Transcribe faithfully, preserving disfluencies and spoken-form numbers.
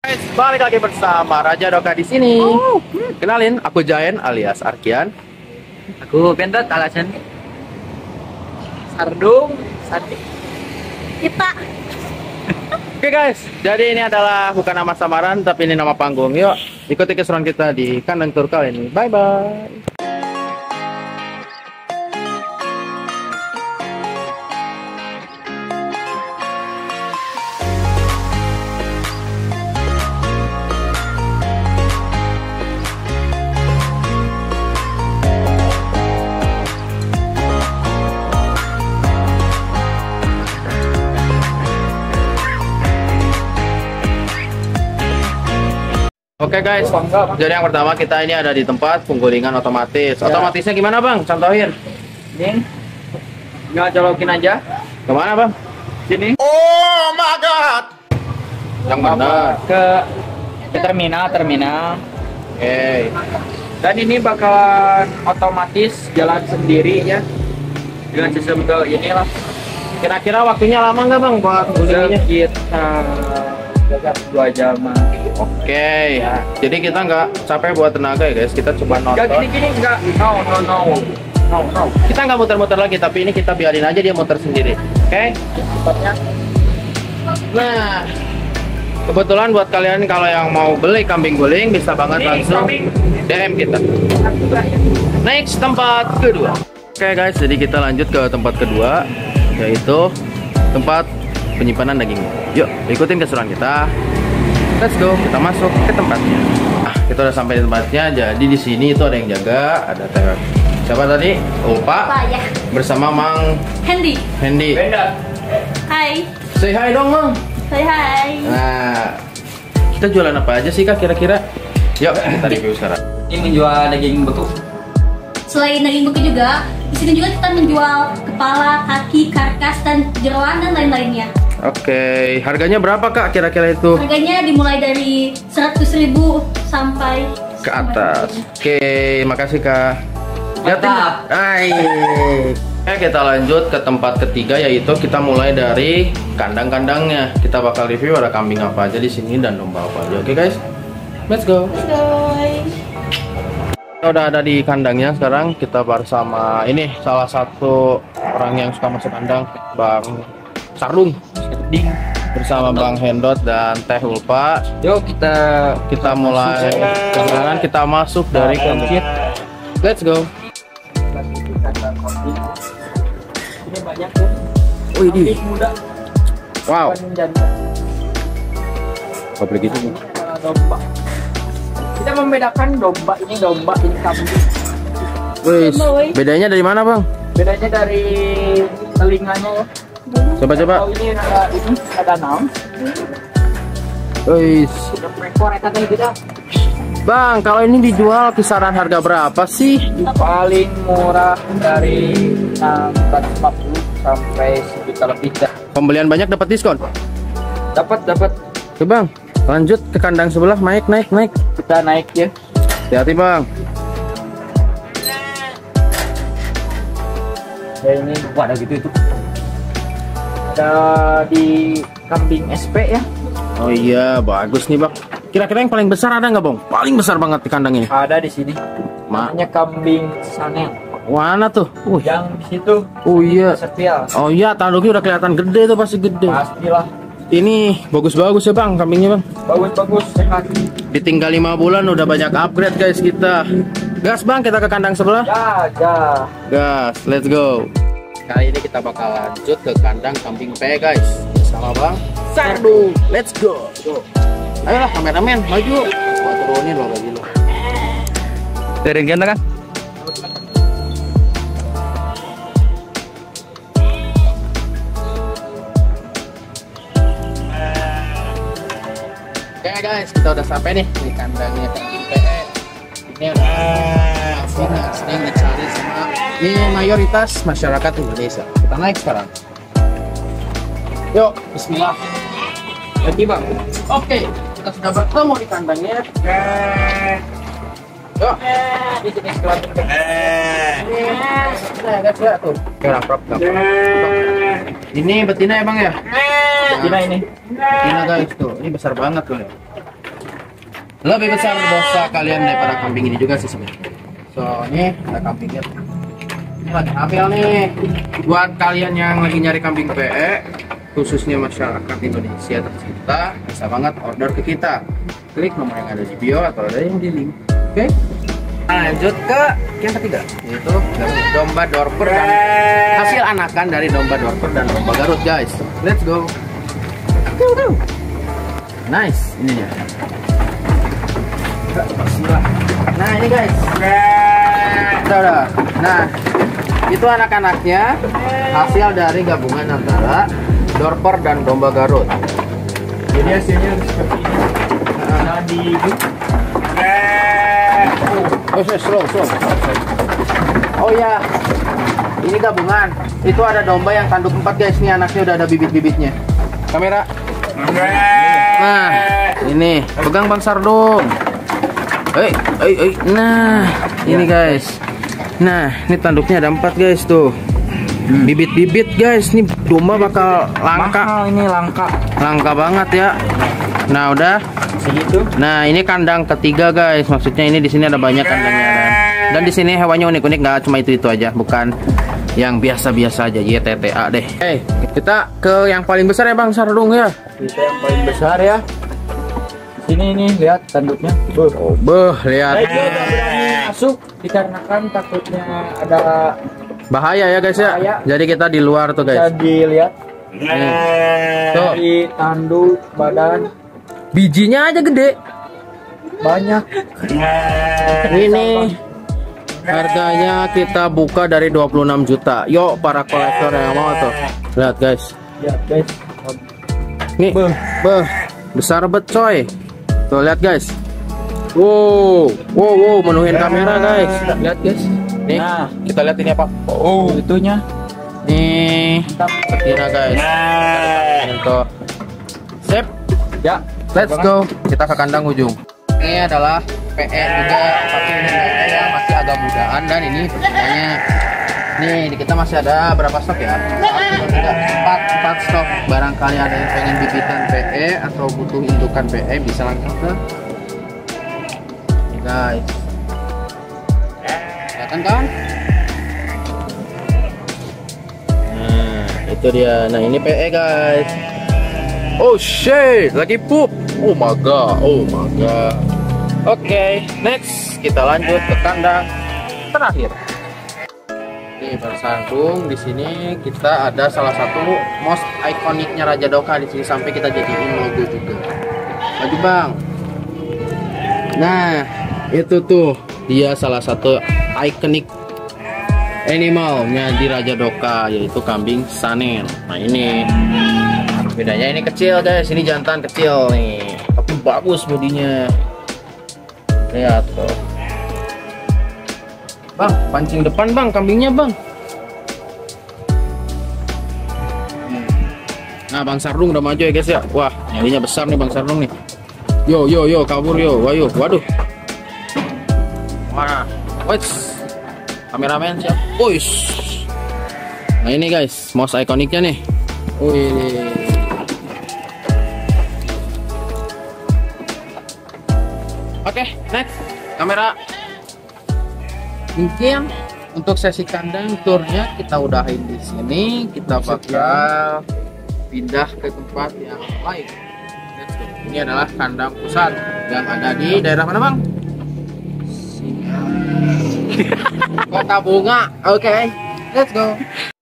Guys, balik lagi bersama Raja Doka di sini. Oh. Kenalin, aku Jayen alias Arkian. Aku Pentat alasan Sardung Sandi Kita Oke guys, jadi ini adalah bukan nama samaran tapi ini nama panggung. Yuk, ikuti keseruan kita di kandang tur kali ini. Bye bye. Oke guys, jadi yang pertama kita ini ada di tempat penggulingan otomatis. Ya. Otomatisnya gimana bang? Contohin. ini nggak colokin aja Kemana bang? sini Yang benar. ke ke terminal terminal Oke. dan ini bakalan otomatis jalan sendiri ya dengan sistem ke inilah Kira-kira waktunya lama nggak bang buat penggulingannya? sekitar dua jam. Oke. Jadi kita nggak capek buat tenaga ya guys. Kita coba Nggak nonton. gini-gini nggak no no no no no Kita nggak muter-muter lagi, tapi ini kita biarin aja dia muter sendiri. Oke? tempatnya. Nah, kebetulan buat kalian kalau yang mau beli kambing guling bisa banget Ini langsung kambing. D M kita. Next, tempat kedua. Oke guys, jadi kita lanjut ke tempat kedua, yaitu tempat penyimpanan daging. Yuk, ikutin keseruan kita. Let's go, kita masuk ke tempatnya. Nah, kita udah sampai di tempatnya. Jadi di sini itu ada yang jaga, ada teh. Siapa tadi? Ulpa. Pak ya Bersama Mang Hendy. Hendy. Beda. Hai. Say hi dong, Mang. Hai hai. Nah, kita jualan apa aja sih Kak kira-kira? Yuk, kita review sekarang. Ini menjual daging beku. Selain daging beku juga, di sini juga kita menjual kepala, kaki, karkas, dan jeroan dan lain-lainnya. Oke, harganya berapa Kak kira-kira itu? Harganya dimulai dari seratus ribu sampai Ke atas. Oke, makasih Kak. Lihatin. Mantap. Hai. Oke, kita lanjut ke tempat ketiga, yaitu kita mulai dari kandang-kandangnya. Kita bakal review ada kambing apa aja di sini dan domba apa aja. Oke guys, let's go. Guys. Kita udah ada di kandangnya sekarang. Kita bersama ini salah satu orang yang suka masuk kandang, Bang Sardung, bersama Bang Hendot dan Teh Ulpa. Yuk kita Kita mulai perjalanan, kita masuk dari kandang. Let's go. ini banyak ya. Wih, di. Kambing muda. Wow. Kambing jantan. Pabrik itu. Ini adalah domba. Kita membedakan domba ini domba ini kambing. Wih, bedanya dari mana Bang? Bedanya dari telinganya ya. Coba-coba. Oh ini ada ini ada naon. Wih, Sudah ekor eta teh kita. Bang, kalau ini dijual kisaran harga berapa sih? Paling murah dari enam ratus lima puluh sampai sejuta lebih dah. Pembelian banyak dapat diskon. Dapat dapat Oke Bang, lanjut ke kandang sebelah, naik naik naik. kita naik ya. Hati-hati Bang. Ya ini wah ada gitu itu. Ada di kambing S P ya. Oh iya, bagus nih Bang. Kira-kira yang paling besar ada nggak Bang? Paling besar banget di kandang ini. Ada di sini. Ma, Namanya kambing Sanel. mana tuh? Wih. Yang di situ Oh iya. sepial. Oh iya, tanduknya udah kelihatan gede tuh, pasti gede. Pastilah. Ini bagus-bagus ya Bang, kambingnya Bang. Bagus-bagus sehat. Ditinggal lima bulan udah banyak upgrade guys kita. Gas Bang, kita ke kandang sebelah. Ya, ya. Gas, let's go. Kali ini kita bakal lanjut ke kandang kambing P guys. Bersama Bang Sardung. Let's go. Go. Ayolah kameramen, maju. Gua turunin lo lagi lo. Dari kan? Oke guys, kita udah sampai nih di kandangnya kambing P. Ini ada kambing yang sering dicari sama ini mayoritas masyarakat Indonesia. Kita naik sekarang. Yuk, bismillah. Jadi Bang. Oke, kita sudah bertemu di kandangnya. Yuk, Di sini kelihatan. Nah, guys, lihat tuh. Ini betina ya Bang ya? Betina ini. Betina guys tuh, ini besar banget tuh ya. lebih besar dosa kalian daripada kambing ini juga sih sebenarnya. So ini ada kambingnya. Ini lagi hamil nih. Buat kalian yang lagi nyari kambing P E, khususnya masyarakat Indonesia tercinta, bisa banget order ke kita. Klik nomor yang ada di bio atau ada yang di link. Oke? Okay? Lanjut ke yang ketiga, yaitu domba Dorper dan hasil anakan dari domba Dorper dan domba Garut, guys. Let's go. Go go. Nice, ini ya. Nah ini guys. Udah, udah. Nah itu anak-anaknya hasil dari gabungan antara Dorper dan domba Garut. Jadi hasilnya seperti ini. Nah, di Oh, slow, slow. Oh ya, ini gabungan. Itu ada domba yang tanduk empat guys. Ini anaknya udah ada bibit-bibitnya. Kamera. Nah, ini pegang Bang Sardung. Hei, hei, hei. Nah, ini guys. Nah, ini tanduknya ada empat guys tuh. Bibit-bibit guys. Ini domba bakal langka. mahal ini langka. Langka banget ya. Nah, udah. Segitu. Nah, ini kandang ketiga guys. Maksudnya ini di sini ada banyak kandangnya dan, dan di sini hewannya unik-unik, nggak cuma itu-itu aja, bukan yang biasa-biasa aja. Y T T A deh. Hey, kita ke yang paling besar ya Bang Sardung ya. Kita yang paling besar ya. Sini nih lihat tanduknya. Beuh. Oh, beuh, lihat. Saya juga nggak berani masuk dikarenakan takutnya ada Bahaya ya guys ya. Bahaya. Jadi kita di luar tuh bisa guys. dilihat Nih. Tuh, dari tanduk badan bijinya aja gede. banyak. Ini harganya kita buka dari dua puluh enam juta. Yuk para kolektor yang mau tuh. Lihat guys. Lihat guys. Nih, Beuh. beuh, besar bet coy. Tuh lihat guys. Wow, wow, wow, menuhin kamera guys. Lihat guys. Nih, Nah. kita lihat ini apa? Oh, itunya. Nih, betina guys. Untuk sip. Ya, Let's go. Kita ke kandang ujung. Ini adalah P E juga, tapi ini P E yang masih agak mudaan dan ini betinanya. Nih, di kita masih ada berapa stok ya? Satu, tiga, empat, empat stok. Barangkali ada yang pengen bibitan P E atau butuh indukan P E, bisa langsung ke ini guys. Kelihatan kan? Nah, itu dia. Nah, ini P E guys. Oh shit, lagi pup. Oh my god, oh my god. Oke, okay, next kita lanjut ke kandang terakhir. Oke, Bang Sardung, di sini kita ada salah satu most ikoniknya Raja Doka di sini, sampai kita jadiin logo juga. Lagi Bang. Nah, itu tuh dia salah satu ikonik animalnya di Raja Doka, yaitu kambing Sanen. Nah ini bedanya, ini kecil guys, ini jantan kecil nih, tapi bagus bodinya. Lihat tuh. Bang, pancing depan bang, kambingnya bang. Nah, Bang Sardung udah maju ya guys ya. Wah, nyarinya besar nih Bang Sardung nih. Yo yo yo, kabur yo, wayo, waduh. Wah, wes. Kameramen siap. Wush. Nah ini guys, most ikoniknya nih. Wih. Oke, okay, next kamera. Mungkin untuk sesi kandang turnya kita udahin di sini. Kita bakal pindah ke tempat yang lain. Let's go. Ini adalah kandang pusat yang ada di daerah mana bang? Kota Bunga. Oke, okay, let's go.